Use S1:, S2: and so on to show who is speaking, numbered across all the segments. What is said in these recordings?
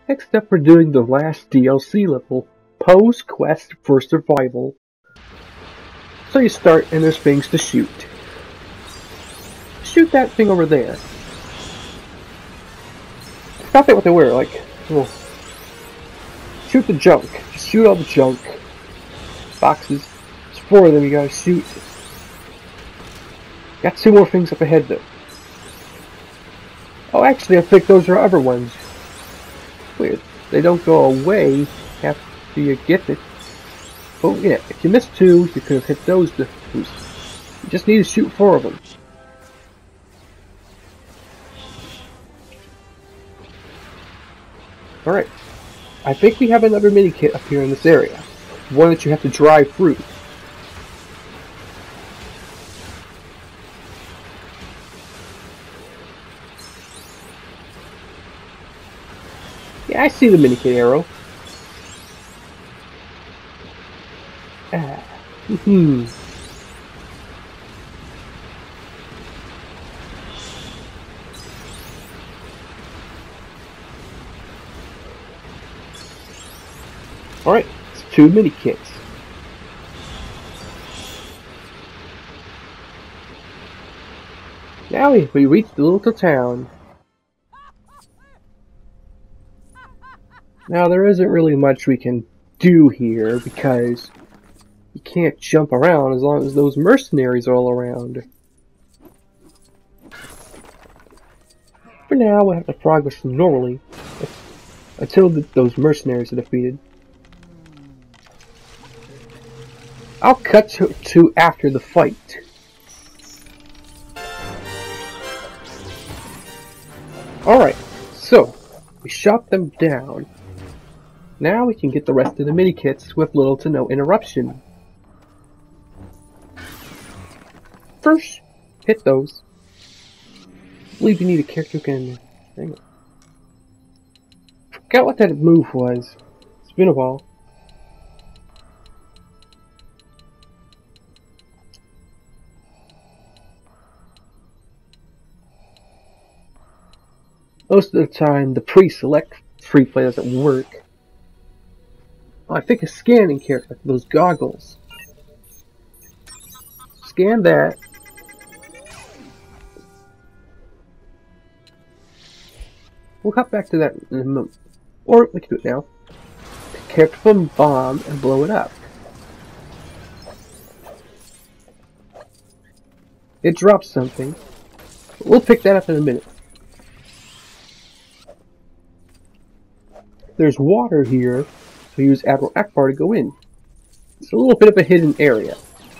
S1: Next up, we're doing the last DLC level, Poe's Quest for Survival. So you start, and there's things to shoot. Shoot that thing over there. Stop it what they were, like, well, shoot the junk. Just shoot all the junk. Boxes. There's 4 of them you gotta shoot. Got 2 more things up ahead though. Oh, actually, I think those are other ones. Weird. They don't go away after you get it. Oh yeah, if you miss 2, you could have hit those. You just need to shoot 4 of them. Alright. I think we have another mini kit up here in this area. One that you have to drive through. Yeah, I see the mini kit arrow. Alright, it's 2 mini kits. Now we reach the little town. Now there isn't really much we can do here because you can't jump around as long as those mercenaries are all around. For now, we'll have to progress normally until those mercenaries are defeated. I'll cut to after the fight. Alright, so we shot them down. Now we can get the rest of the mini kits with little to no interruption. First, hit those. I believe you need a character who can... Hang on. Forgot what that move was. It's been a while. Most of the time, the pre-select free play doesn't work. Oh, I think a scanning character, like those goggles. Scan that. We'll cut back to that in a moment. Or we can do it now. Pick character from bomb and blow it up. It drops something. We'll pick that up in a minute. There's water here, so use Admiral Ackbar to go in. It's a little bit of a hidden area.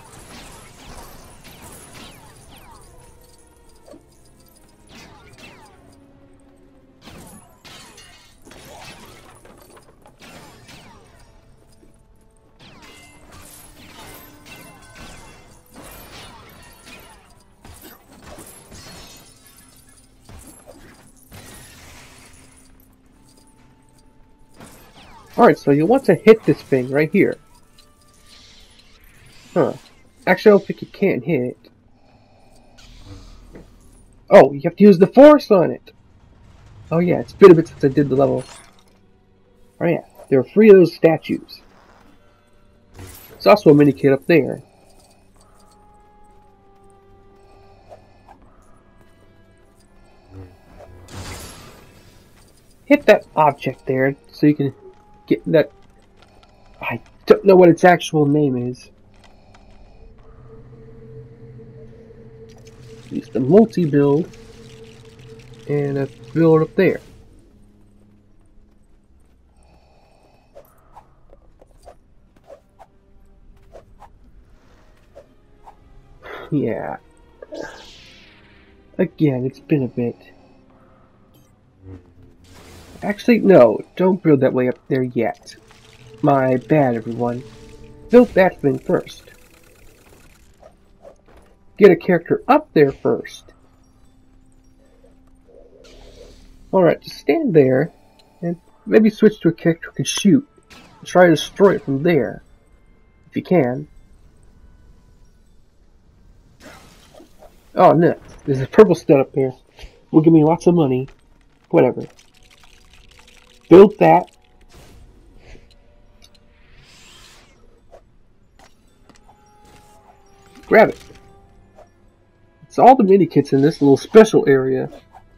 S1: Alright, so you want to hit this thing right here. Huh. Actually, I don't think you can hit it. Oh, you have to use the force on it! Oh yeah, it's been a bit since I did the level. Oh yeah, there are 3 of those statues. There's also a mini kit up there. Hit that object there so you can get that. I don't know what its actual name is. Use the multi-build and a build up there. Yeah. Again, it's been a bit. Actually, no, don't build that way up there yet. My bad, everyone. Build that thing first. Get a character up there first. Alright, just stand there, and maybe switch to a character who can shoot. And try to destroy it from there. If you can. Oh, no. There's a purple stud up there. Will give me lots of money. Whatever. Build that. Grab it. It's all the mini kits in this little special area.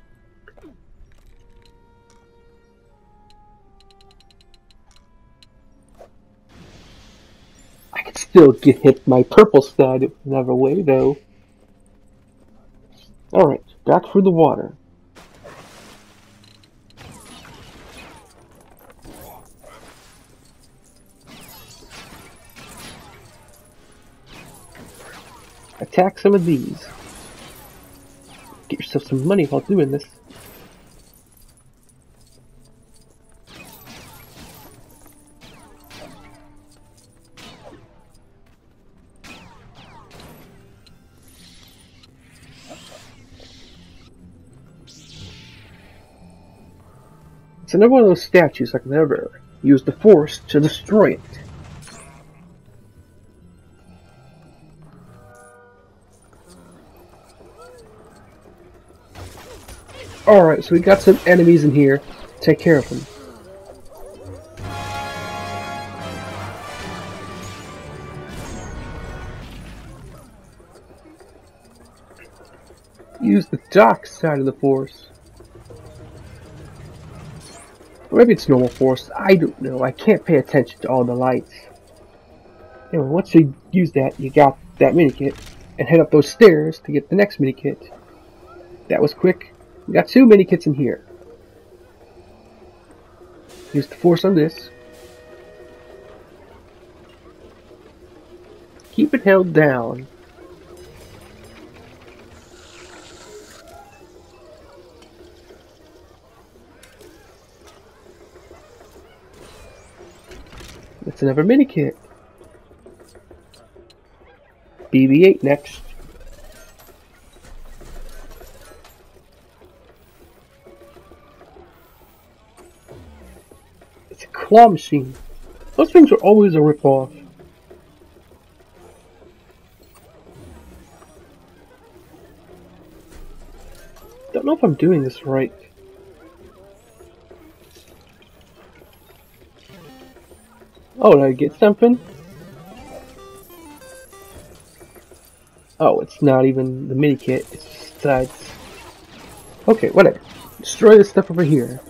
S1: I can still get hit my purple stat another way though. Alright, back through the water. Attack some of these. Get yourself some money while doing this. It's another one of those statues I can never use the force to destroy it. Alright, so we got some enemies in here. Take care of them. Use the dark side of the force. Or maybe it's normal force. I don't know. I can't pay attention to all the lights. Anyway, once you use that, you got that mini kit. And head up those stairs to get the next mini kit. That was quick. We got 2 mini kits in here. Use the force on this. Keep it held down. That's another mini kit. BB-8 next. It's a claw machine. Those things are always a ripoff. Don't know if I'm doing this right. Oh, did I get something? Oh, it's not even the mini kit. It's just sides. Okay, whatever. Destroy this stuff over here.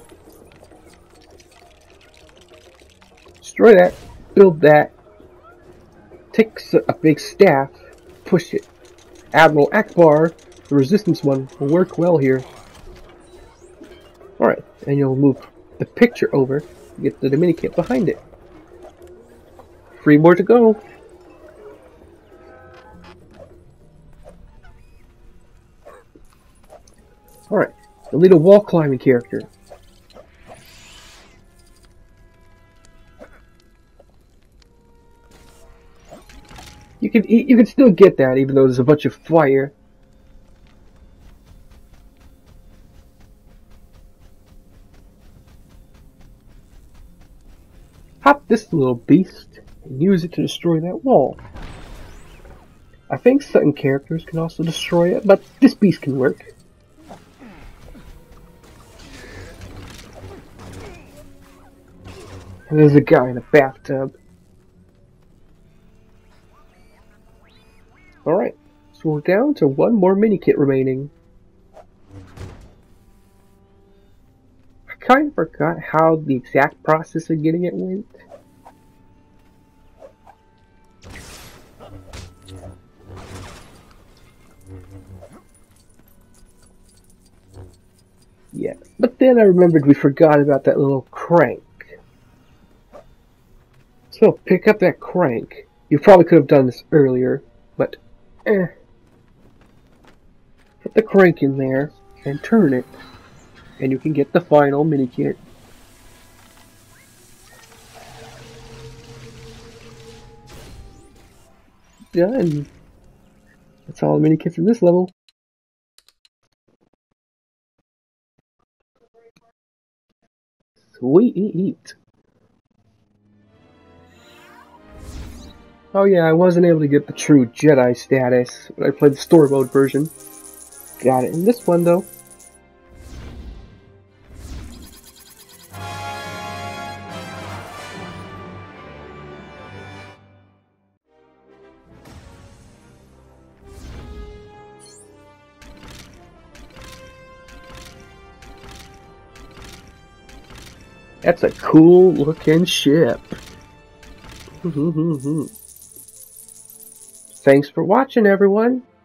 S1: Destroy that. Build that. Take a big staff. Push it. Admiral Akbar, the resistance one, will work well here. Alright, and you'll move the picture over to get the mini kit behind it. 3 more to go. Alright, you'll need a wall climbing character. You can still get that even though there's a bunch of fire. Hop this little beast and use it to destroy that wall. I think certain characters can also destroy it, but this beast can work. And there's a guy in a bathtub. Alright, so we're down to 1 more mini kit remaining. I kind of forgot how the exact process of getting it went. Yeah, but then I remembered we forgot about that little crank. So pick up that crank. You probably could have done this earlier, but put the crank in there and turn it, and you can get the final mini kit. Done. That's all the mini kits in this level. Sweet. Oh yeah, I wasn't able to get the true Jedi status when I played the story mode version. Got it in this one though. That's a cool looking ship. Thanks for watching, everyone.